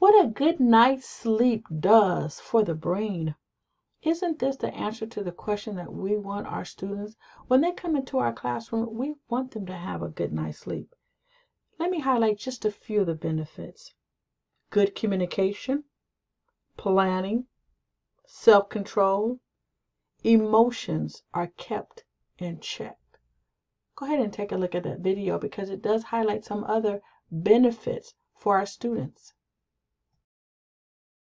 what a good night's sleep does for the brain. Isn't this the answer to the question that we want our students? When they come into our classroom, we want them to have a good night's sleep. Let me highlight just a few of the benefits. Good communication, planning, self-control, emotions are kept in check. Go ahead and take a look at that video because it does highlight some other benefits for our students.